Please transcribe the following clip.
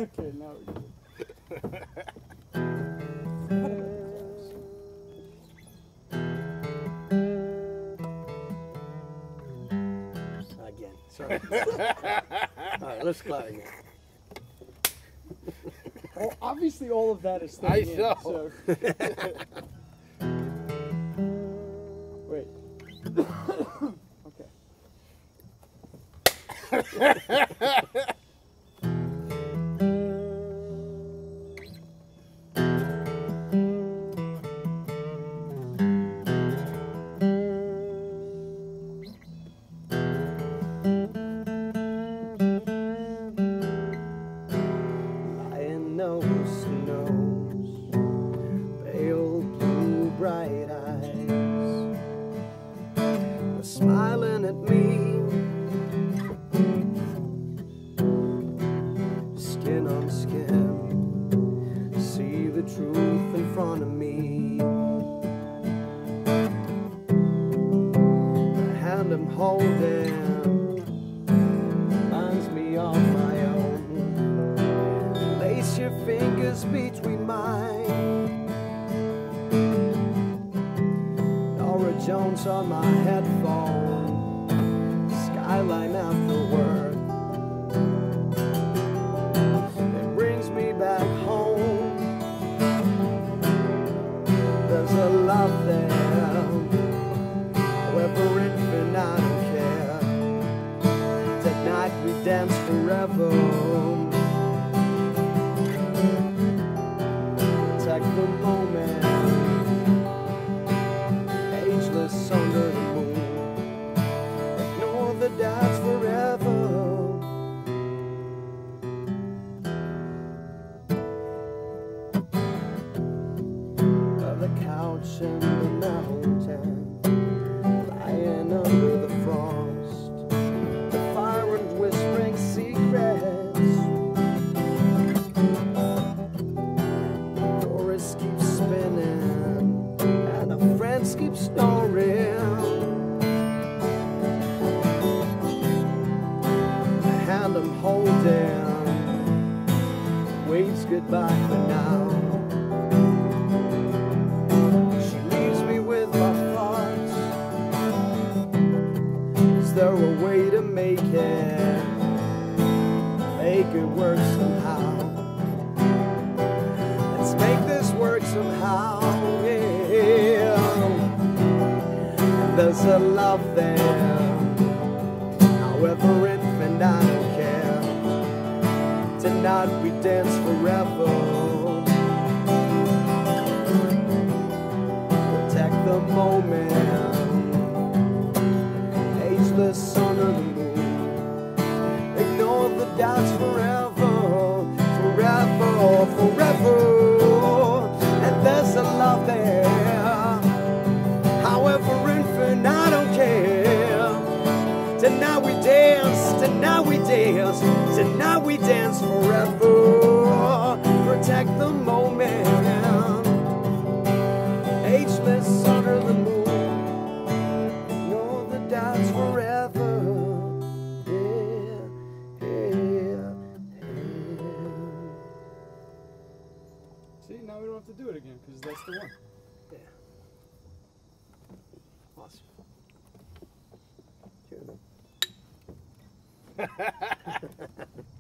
Okay, now we're good. Again, sorry. All right, let's clap again. Well, obviously, all of that is staying in. know. So. Wait. Okay. Lying nose to nose, pale blue bright eyes, they're smiling at me, skin on skin, see the truth in front of me. The hand I'm holding reminds me of my own. Place your fingers between mine. Nora Jones on my headphone, skyline after work. It brings me back home. There's a love there, however infant, I don't care. Tonight we dance forever. Protect the moment, ageless under the moon. Ignore the doubts forever. The couch in the mountain, lying under the frost, the fire and whispering secrets. Doris keeps spinning, and our friends keep snoring. The hand I'm holding waves goodbye for now. She leaves me with my thoughts. Is there a way to make it work somehow? Let's make this work somehow, yeah. There's a love there, however infant, I don't care. Tonight we dance forever. Protect the moment, ageless under the moon. Ignore the doubts forever, forever, forever. And there's a love there, however infant, I don't care. Tonight we dance, tonight we dance, tonight we dance forever. Protect the moment, ageless under the moon. Ignore the doubts forever. Yeah, yeah, yeah. See, now we don't have to do it again because that's the one. Yeah. Awesome. Hear them.